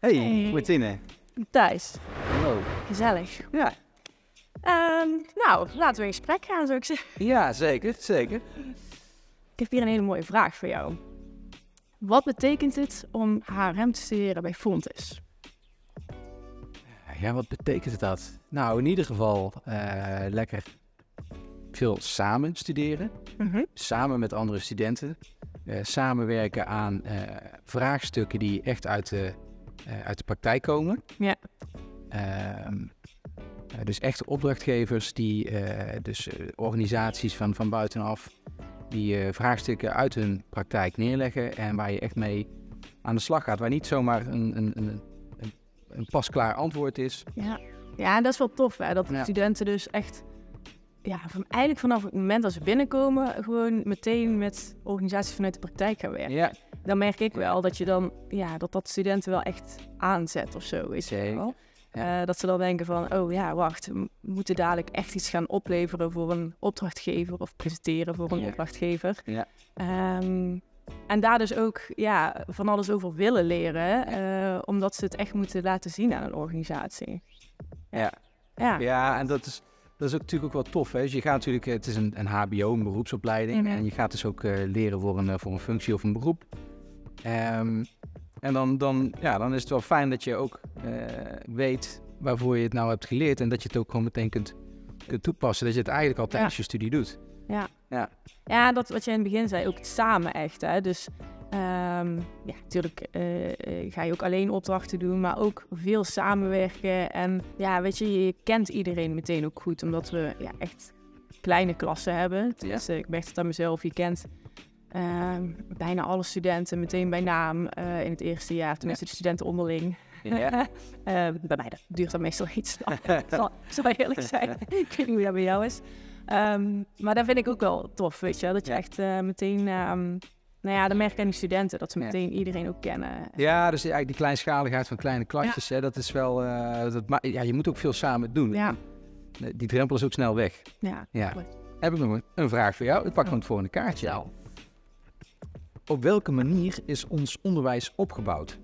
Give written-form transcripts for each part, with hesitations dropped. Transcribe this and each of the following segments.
Hey, Martine. Thijs. Hallo. Gezellig. Ja, Nou, laten we in gesprek gaan, zou ik zeggen. ja, zeker. Ik heb hier een hele mooie vraag voor jou. Wat betekent het om HRM te studeren bij Fontys? Ja, wat betekent dat? Nou, in ieder geval lekker veel samen studeren. Samen met andere studenten. Samenwerken aan vraagstukken die echt uit de praktijk komen. Ja. Dus echte opdrachtgevers, organisaties van buitenaf, die vraagstukken uit hun praktijk neerleggen en waar je echt mee aan de slag gaat. Waar niet zomaar een pasklaar antwoord is. Ja, dat is wel tof, hè? Dat de studenten dus echt, eigenlijk vanaf het moment dat ze binnenkomen, gewoon meteen met organisaties vanuit de praktijk gaan werken. Ja. Dan merk ik wel dat je dan, dat studenten wel echt aanzet of zo, is het wel. Ja. Dat ze dan denken van, wacht, we moeten dadelijk echt iets gaan opleveren voor een opdrachtgever of presenteren voor een opdrachtgever. Ja. En daar dus ook van alles over willen leren, omdat ze het echt moeten laten zien aan een organisatie. Ja, en dat is natuurlijk ook wel tof. Hè? Dus je gaat natuurlijk, het is een HBO, een beroepsopleiding. En je gaat dus ook leren voor een functie of een beroep. En dan is het wel fijn dat je ook weet waarvoor je het nou hebt geleerd. En dat je het ook gewoon meteen kunt toepassen. Dat je het eigenlijk al tijdens je studie doet. Ja, dat wat je in het begin zei, ook samen echt. Hè? Dus natuurlijk ga je ook alleen opdrachten doen, maar ook veel samenwerken. En weet je kent iedereen meteen ook goed, omdat we echt kleine klassen hebben. Dus, ik merk het aan mezelf, je kent bijna alle studenten meteen bij naam in het eerste jaar. Tenminste, de studenten onderling. Ja. Bij mij duurt dat meestal iets langer. Zal eerlijk zijn. Ik weet niet hoe dat bij jou is. Maar dat vind ik ook wel tof, weet je. Dat je echt meteen... dan merk ik aan die studenten dat ze meteen iedereen ook kennen. Ja, dus eigenlijk die kleinschaligheid van kleine klasjes, hè, dat is wel... je moet ook veel samen doen. Ja. Die drempel is ook snel weg. Ja. Heb ik nog een vraag voor jou? Ik pak gewoon het volgende kaartje al. Op welke manier is ons onderwijs opgebouwd?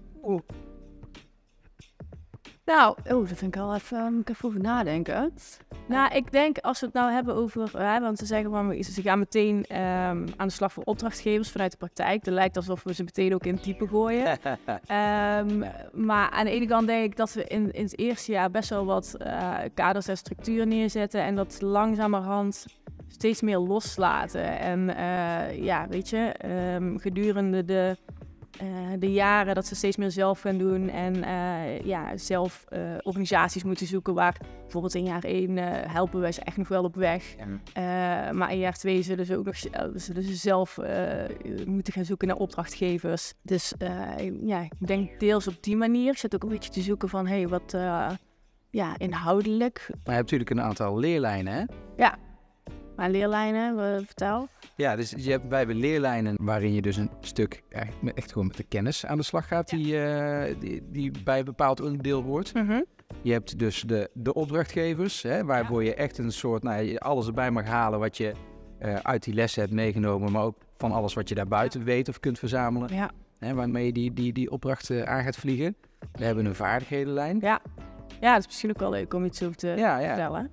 Nou, dat vind ik wel even... Moet ik even over nadenken. Nou, ik denk als we het nou hebben over... want ze zeggen van, ze gaan meteen aan de slag voor opdrachtgevers vanuit de praktijk. Het lijkt alsof we ze meteen ook in het diepe gooien. Maar aan de ene kant denk ik dat we in het eerste jaar best wel wat kaders en structuur neerzetten. En dat langzamerhand steeds meer loslaten. En weet je, gedurende de jaren dat ze steeds meer zelf gaan doen en zelf organisaties moeten zoeken waar bijvoorbeeld in jaar 1 helpen wij ze echt nog wel op weg. Maar in jaar 2 zullen ze ook nog zelf moeten gaan zoeken naar opdrachtgevers. Dus ik denk deels op die manier. Ik zit ook een beetje te zoeken van wat inhoudelijk. Maar je hebt natuurlijk een aantal leerlijnen, hè? Ja. Maar leerlijnen, vertel. Ja, dus wij hebben leerlijnen waarin je dus een stuk echt gewoon met de kennis aan de slag gaat die bij een bepaald onderdeel hoort. Je hebt dus de opdrachtgevers, hè, waarvoor je echt een soort, alles erbij mag halen wat je uit die lessen hebt meegenomen, maar ook van alles wat je daarbuiten weet of kunt verzamelen. Hè, waarmee je die opdrachten aan gaat vliegen. We hebben een vaardighedenlijn. Ja, dat is misschien ook wel leuk om iets over te vertellen.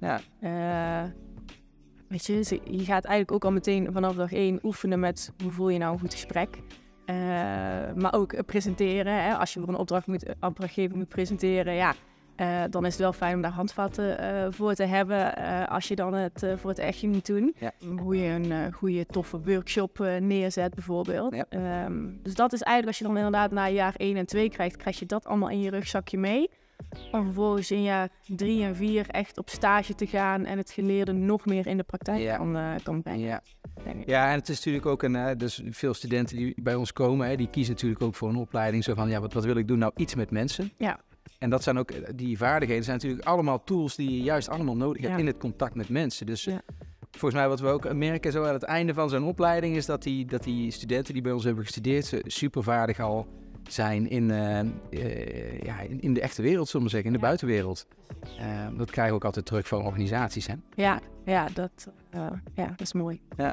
Weet je gaat eigenlijk ook al meteen vanaf dag 1 oefenen met hoe voel je nou een goed gesprek. Maar ook presenteren. Hè? Als je voor een opdrachtgever moet presenteren, dan is het wel fijn om daar handvatten voor te hebben. Als je dan het voor het echtje moet doen. Hoe je een goede, toffe workshop neerzet bijvoorbeeld. Dus dat is eigenlijk, als je dan inderdaad na jaar 1 en 2 krijg je dat allemaal in je rugzakje mee. Om vervolgens in jaar 3 en 4 echt op stage te gaan en het geleerde nog meer in de praktijk kan brengen. Ja, en het is natuurlijk ook dus veel studenten die bij ons komen, die kiezen natuurlijk ook voor een opleiding. Zo van, wat wil ik doen? Nou, iets met mensen. Ja. En dat zijn ook, die vaardigheden zijn natuurlijk allemaal tools die je juist allemaal nodig hebt in het contact met mensen. Dus volgens mij wat we ook merken zo aan het einde van zo'n opleiding is dat die studenten die bij ons hebben gestudeerd super vaardig al zijn in de echte wereld, zullen we zeggen, in de buitenwereld. Dat krijgen we ook altijd terug van organisaties, hè? Dat is mooi. Ja.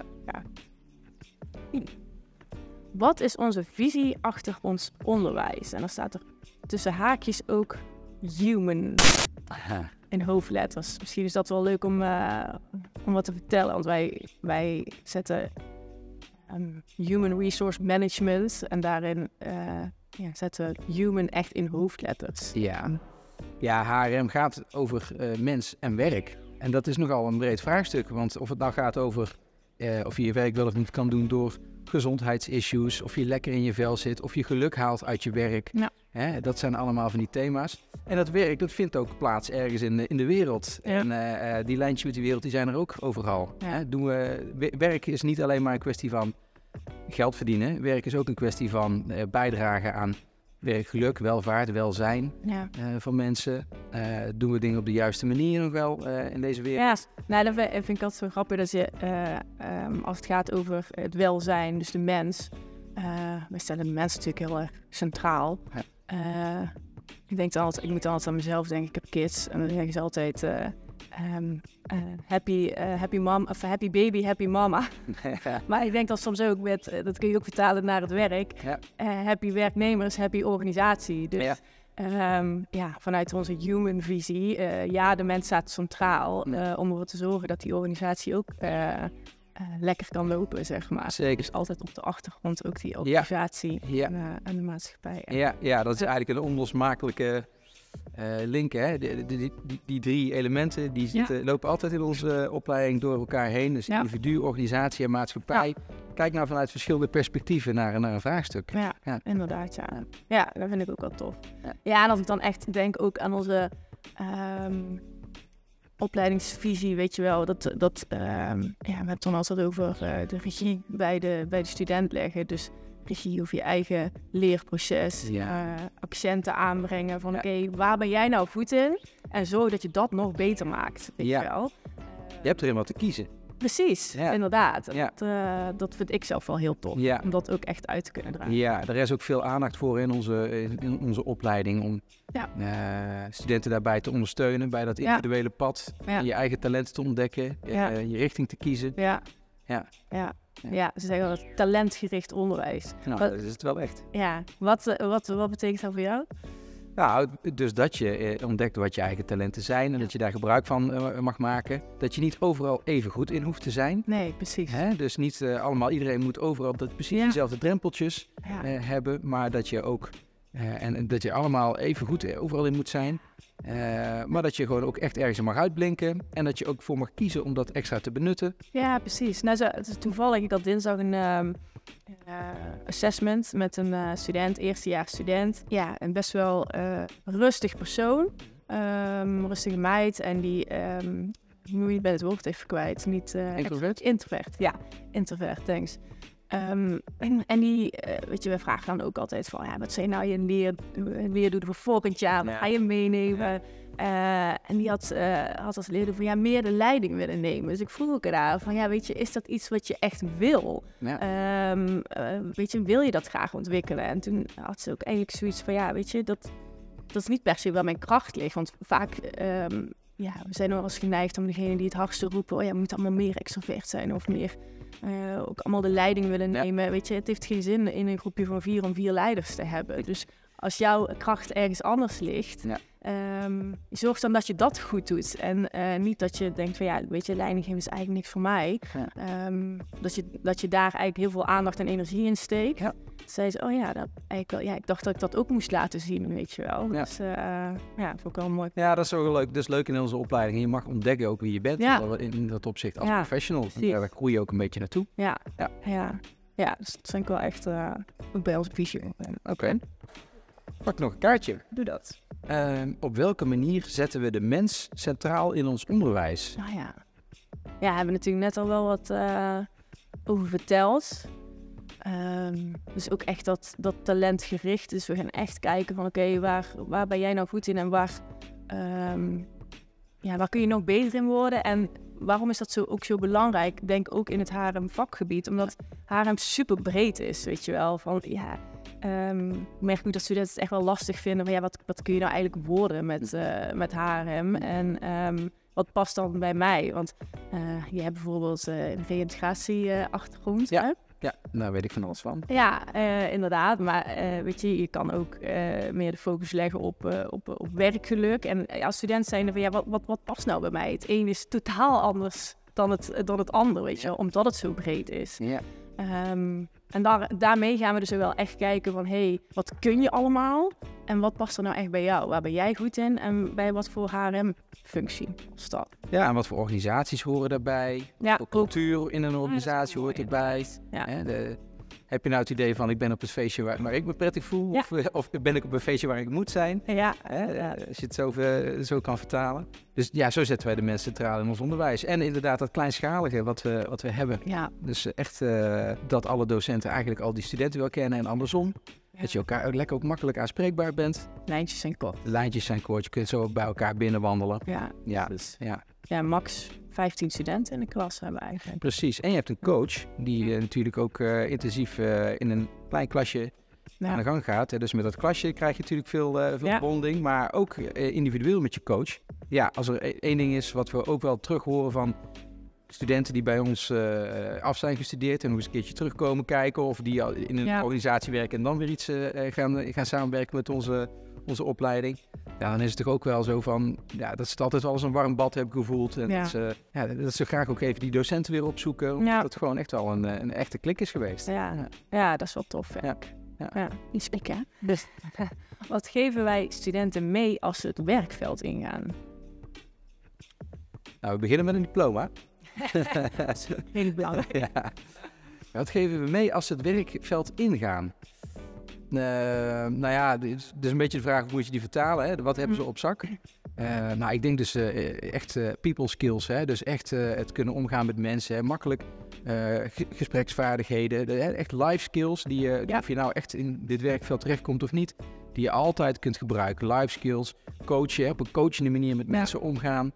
Wat is onze visie achter ons onderwijs? En dan staat er tussen haakjes ook human Aha. in hoofdletters. Misschien is dat wel leuk om wat te vertellen, want wij zetten human resource management en daarin zetten we human echt in hoofdletters. Ja, HRM gaat over mens en werk. En dat is nogal een breed vraagstuk. Want of het nou gaat over of je je werk wel of niet kan doen door gezondheidsissues, of je lekker in je vel zit, of je geluk haalt uit je werk. Ja. Hè, dat zijn allemaal van die thema's. En dat werk, dat vindt ook plaats ergens in de wereld. Ja. En die lijntjes met die wereld, die zijn er ook overal. Ja. Hè? Werk is niet alleen maar een kwestie van geld verdienen. Werk is ook een kwestie van bijdragen aan werkgeluk, welvaart, welzijn van mensen. Doen we dingen op de juiste manier nog wel in deze wereld? Ja, dat vind ik altijd zo grappig dat je, als het gaat over het welzijn, dus de mens, wij stellen de mens natuurlijk heel erg centraal. Ja. Ik moet altijd aan mezelf denken, ik heb kids en dan zeggen ze altijd happy mom, of happy baby, happy mama. Maar ik denk dat soms ook dat kun je ook vertalen naar het werk. Ja. Happy werknemers, happy organisatie. Dus vanuit onze human visie, de mens staat centraal om ervoor te zorgen dat die organisatie ook lekker kan lopen, zeg maar. Zeker. Dus altijd op de achtergrond ook die organisatie en de maatschappij. Ja, dat is eigenlijk een onlosmakelijke link. Hè? Die 3 elementen die lopen altijd in onze opleiding door elkaar heen. Dus individu, organisatie en maatschappij. Ja. Kijk nou vanuit verschillende perspectieven naar een vraagstuk. Ja, inderdaad. Ja, dat vind ik ook wel tof. Ja, en als ik dan echt denk ook aan onze opleidingsvisie, weet je wel, we hebben dan altijd over de regie bij de student leggen. Dus regie over je eigen leerproces, accenten aanbrengen van oké, waar ben jij nou goed in? En zorg dat je dat nog beter maakt, weet je wel. Je hebt erin wat te kiezen. Precies, inderdaad. Dat vind ik zelf wel heel tof, om dat ook echt uit te kunnen dragen. Ja, er is ook veel aandacht voor in onze opleiding om studenten daarbij te ondersteunen bij dat individuele pad, je eigen talenten te ontdekken, je richting te kiezen. Ja, ze zeggen dat talentgericht onderwijs. Nou, dat is het wel echt. Ja, wat betekent dat voor jou? Nou, dus dat je ontdekt wat je eigen talenten zijn en dat je daar gebruik van mag maken. Dat je niet overal even goed in hoeft te zijn. Nee, precies. Dus niet iedereen moet overal precies dezelfde drempeltjes hebben, maar dat je ook en dat je allemaal even goed overal in moet zijn. Maar dat je gewoon ook echt ergens mag uitblinken en dat je ook voor mag kiezen om dat extra te benutten. Ja, precies. Nou, het is toevallig, ik had dinsdag een assessment met een student, eerstejaars student. Ja, een best wel rustig persoon, rustige meid en die, ik ben het woord even kwijt. Introvert? Introvert, ja. Introvert, thanks. En die, we vragen dan ook altijd van, wat zijn nou je leerdoelen voor volgend jaar? Wat ga je meenemen? En die had als leerdoel van, meer de leiding willen nemen. Dus ik vroeg ook daar van, is dat iets wat je echt wil? Ja. Wil je dat graag ontwikkelen? En toen had ze ook eigenlijk zoiets van, dat is niet per se waar mijn kracht ligt. Want vaak, we zijn wel eens geneigd om degene die het hardste roepen, je moet allemaal meer extrovert zijn of meer... ook allemaal de leiding willen nemen. Ja. Het heeft geen zin in een groepje van 4 om 4 leiders te hebben. Dus als jouw kracht ergens anders ligt, zorg dan dat je dat goed doet. En niet dat je denkt van leiding geven is eigenlijk niks voor mij. Ja. Dat je daar eigenlijk heel veel aandacht en energie in steekt. Ja. Zei ze, ik dacht dat ik dat ook moest laten zien, weet je wel. Ja. Dus dat vond ik wel mooi. Ja, dat is zo leuk. Dat is leuk in onze opleiding. Je mag ontdekken ook wie je bent in dat opzicht als professional. Daar groei je ook een beetje naartoe. Ja, dus dat vind ik wel echt ook bij onze visie. Oké. Pak nog een kaartje. Doe dat. Op welke manier zetten we de mens centraal in ons onderwijs? Nou ja, hebben we natuurlijk net al wel wat over verteld. Dus ook echt dat talentgericht. Dus we gaan echt kijken van oké, waar ben jij nou goed in en waar kun je nog beter in worden? En waarom is dat ook zo belangrijk? Ik denk ook in het HRM vakgebied, omdat HRM super breed is, weet je wel. Van ik merk ook dat studenten het echt wel lastig vinden van wat kun je nou eigenlijk worden met HRM? En wat past dan bij mij? Want je hebt bijvoorbeeld een reïntegratieachtergrond. Ja. Ja, daar weet ik van alles van. Ja, inderdaad. Maar weet je kan ook meer de focus leggen op werkgeluk. En als student zijn van, ja, wat past nou bij mij? Het een is totaal anders dan het ander, weet je wel, omdat het zo breed is. Ja. En daarmee gaan we dus wel echt kijken van, hey, wat kun je allemaal? En wat past er nou echt bij jou? Waar ben jij goed in? En bij wat voor HRM-functie is dat? Ja, en wat voor organisaties horen daarbij? Ja, Wat cultuur in een organisatie hoort erbij? Ja. Heb je nou het idee van, ik ben op het feestje waar ik me prettig voel? Ja. Of ben ik op een feestje waar ik moet zijn? Ja. Als je het zo kan vertalen. Dus ja, zo zetten wij de mensen centraal in ons onderwijs. En inderdaad dat kleinschalige wat we hebben. Ja. Dus echt dat alle docenten eigenlijk al die studenten wel kennen en andersom. Ja. Dat je elkaar lekker ook makkelijk aanspreekbaar bent. Lijntjes zijn kort. Lijntjes zijn kort. Je kunt zo ook bij elkaar binnenwandelen. Ja. Dus, ja, max 15 studenten in de klas hebben we eigenlijk. Precies. En je hebt een coach die natuurlijk ook intensief in een klein klasje aan de gang gaat. Hè. Dus met dat klasje krijg je natuurlijk veel bonding, maar ook individueel met je coach. Ja, als er één ding is wat we ook wel terug horen van studenten die bij ons af zijn gestudeerd en hoe eens een keertje terugkomen kijken of die in een organisatie werken en dan weer iets gaan samenwerken met onze opleiding. Ja, dan is het toch ook wel zo van, dat ze het altijd wel eens een warm bad hebben gevoeld. En dat ze graag ook even die docenten weer opzoeken. Omdat het gewoon echt wel een echte klik is geweest. Ja, dat is wel tof. Ja. Iets hè? Dus wat geven wij studenten mee als ze het werkveld ingaan? Nou, we beginnen met een diploma. Dat is heel belangrijk. Ja. Wat geven we mee als ze het werkveld ingaan? Dit is een beetje de vraag, hoe moet je die vertalen? Hè? Wat hebben ze op zak? Ik denk dus echt people skills. Hè? Dus echt het kunnen omgaan met mensen. Hè? Makkelijk gespreksvaardigheden. Echt life skills. Of je nou echt in dit werkveld terechtkomt of niet. Die je altijd kunt gebruiken. Life skills. Coachen. Op een coachende manier met mensen omgaan.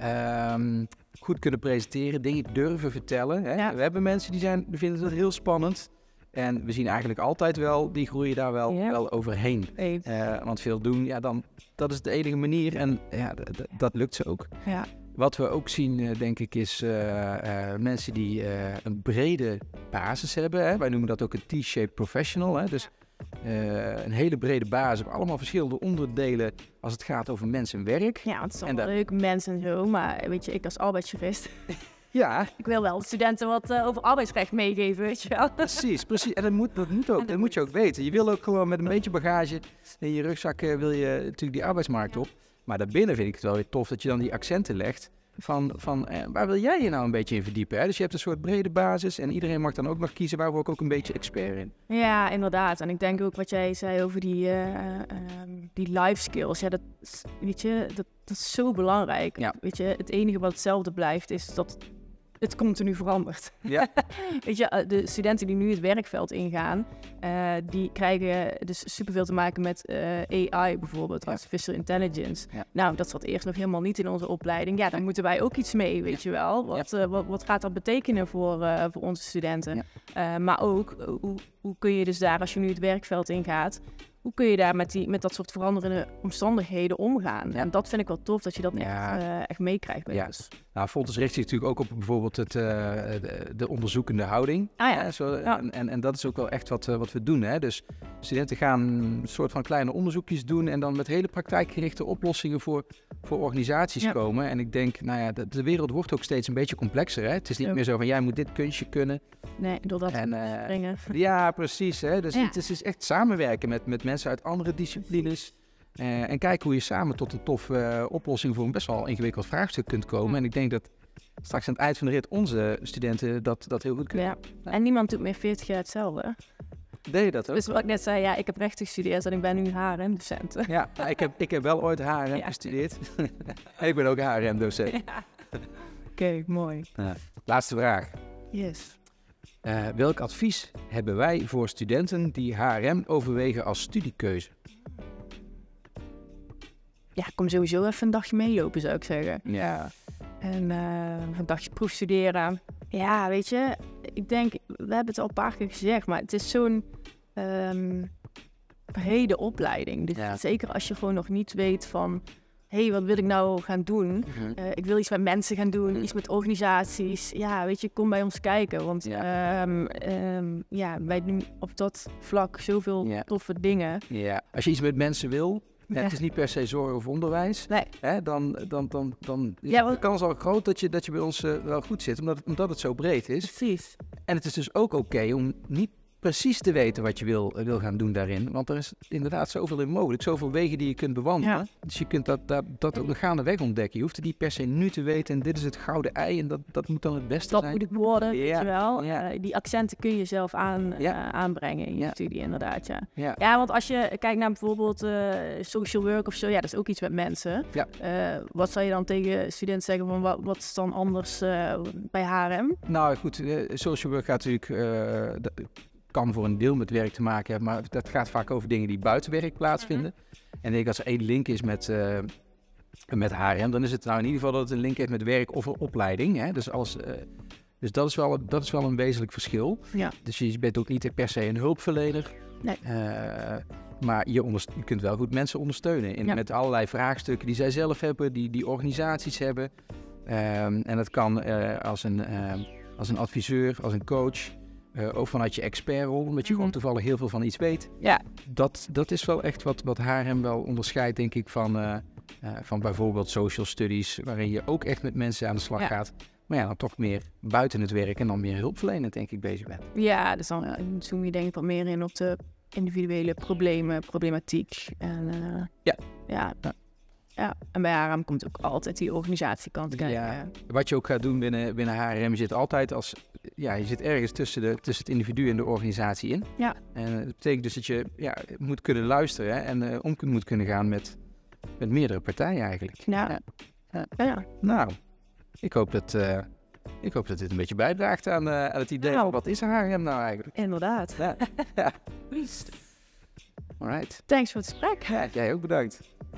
Goed kunnen presenteren. Dingen durven vertellen. Hè? We hebben mensen die vinden dat heel spannend. En we zien eigenlijk altijd wel, die groeien daar wel overheen. Want veel doen, dat is de enige manier en dat lukt ze ook. Ja. Wat we ook zien, denk ik, is mensen die een brede basis hebben. Hè? Wij noemen dat ook een T-shaped professional. Hè? Dus een hele brede basis op allemaal verschillende onderdelen als het gaat over mens en werk. Ja, het is allemaal leuk, mens en zo, maar weet je, ik als arbeidsjurist... Ja. Ik wil wel de studenten wat over arbeidsrecht meegeven, weet je wel. Precies. En dat moet je ook weten. Je wil ook gewoon met een beetje bagage in je rugzak wil je natuurlijk die arbeidsmarkt op. Maar daarbinnen vind ik het wel weer tof dat je dan die accenten legt van waar wil jij je nou een beetje in verdiepen. Hè? Dus je hebt een soort brede basis en iedereen mag dan ook nog kiezen waar word ik ook een beetje expert in. Ja, inderdaad. En ik denk ook wat jij zei over die life skills. Ja, dat is zo belangrijk. Ja. Weet je, het enige wat hetzelfde blijft is dat het continu verandert. Ja. Weet je, de studenten die nu het werkveld ingaan, die krijgen dus superveel te maken met AI bijvoorbeeld, artificial intelligence. Ja. Nou, dat zat eerst nog helemaal niet in onze opleiding. Ja, daar moeten wij ook iets mee, weet je wel. Wat gaat dat betekenen voor onze studenten? Ja. Maar ook, hoe kun je dus daar, als je nu het werkveld ingaat, hoe kun je daar met dat soort veranderende omstandigheden omgaan? Ja. En dat vind ik wel tof, dat je dat echt meekrijgt bij ons. Nou, Fontes richt zich natuurlijk ook op bijvoorbeeld de onderzoekende houding. En dat is ook wel echt wat we doen. Hè? Dus studenten gaan een soort van kleine onderzoekjes doen en dan met hele praktijkgerichte oplossingen voor organisaties komen. En ik denk, de wereld wordt ook steeds een beetje complexer. Hè? Het is niet meer zo van, jij moet dit kunstje kunnen. Nee, doordat springen. Ja, precies. Hè? Dus het is echt samenwerken met mensen uit andere disciplines. En kijken hoe je samen tot een toffe oplossing voor een best wel ingewikkeld vraagstuk kunt komen. En ik denk dat straks aan het eind van de rit onze studenten dat heel goed kunnen. Ja. En niemand doet meer 40 jaar hetzelfde. Deed je dat ook? Dus wat ik net zei, ik heb rechten gestudeerd en ik ben nu HRM-docent. Ja, ik heb wel ooit HRM gestudeerd. En ik ben ook HRM-docent. Ja. Oké, mooi. Laatste vraag. Yes. Welk advies hebben wij voor studenten die HRM overwegen als studiekeuze? Ja, kom sowieso even een dagje meelopen, zou ik zeggen. Ja. En een dagje proefstuderen. Ja, weet je, ik denk, we hebben het al een paar keer gezegd, maar het is zo'n brede opleiding. Dus zeker als je gewoon nog niet weet van hey, wat wil ik nou gaan doen? Ik wil iets met mensen gaan doen, iets met organisaties. Ja, weet je, kom bij ons kijken. Want wij doen op dat vlak zoveel toffe dingen. Ja, als je iets met mensen wil, het is niet per se zorg of onderwijs, hè, dan is de kans al groot dat je bij ons wel goed zit, omdat het zo breed is. Precies. En het is dus ook oké om niet precies te weten wat je wil gaan doen daarin. Want er is inderdaad zoveel in mogelijk. Zoveel wegen die je kunt bewandelen. Ja. Dus je kunt dat ook gaandeweg ontdekken. Je hoeft het niet per se nu te weten. En dit is het gouden ei. En dat moet dan het beste zijn. Dat moet het worden, weet je wel. Ja. Die accenten kun je zelf aanbrengen in je studie, inderdaad. Ja, want als je kijkt naar bijvoorbeeld social work of zo. Ja, dat is ook iets met mensen. Ja. Wat zou je dan tegen studenten zeggen van wat is dan anders bij HRM? Nou goed, social work gaat natuurlijk... kan voor een deel met werk te maken hebben, maar dat gaat vaak over dingen die buiten werk plaatsvinden. En ik denk als er één link is met HRM, dan is het nou in ieder geval dat het een link heeft met werk of een opleiding. Hè? Dus dat is wel een wezenlijk verschil. Ja. Dus je bent ook niet per se een hulpverlener. Nee. Maar je kunt wel goed mensen ondersteunen met allerlei vraagstukken die zij zelf hebben, die organisaties hebben. En dat kan als een adviseur, als een coach. Ook vanuit je expertrol, omdat je gewoon toevallig heel veel van iets weet. Ja. Dat is wel echt wat HRM wel onderscheidt, denk ik, van bijvoorbeeld social studies, waarin je ook echt met mensen aan de slag gaat. Maar dan toch meer buiten het werk en dan meer hulpverlenend, denk ik, bezig bent. Ja, dus dan zoom je denk ik wat meer in op de individuele problematiek. En, Ja, en bij HRM komt ook altijd die organisatiekant kijken. Ja, wat je ook gaat doen binnen HRM, je zit altijd je zit ergens tussen het individu en de organisatie in. Ja. En dat betekent dus dat je moet kunnen luisteren en om moet kunnen gaan met meerdere partijen eigenlijk. Ja. Nou, ik hoop dat dit een beetje bijdraagt aan het idee van wat is HRM nou eigenlijk. Inderdaad. Ja. Alright. Thanks voor het gesprek. Ja, jij ook bedankt.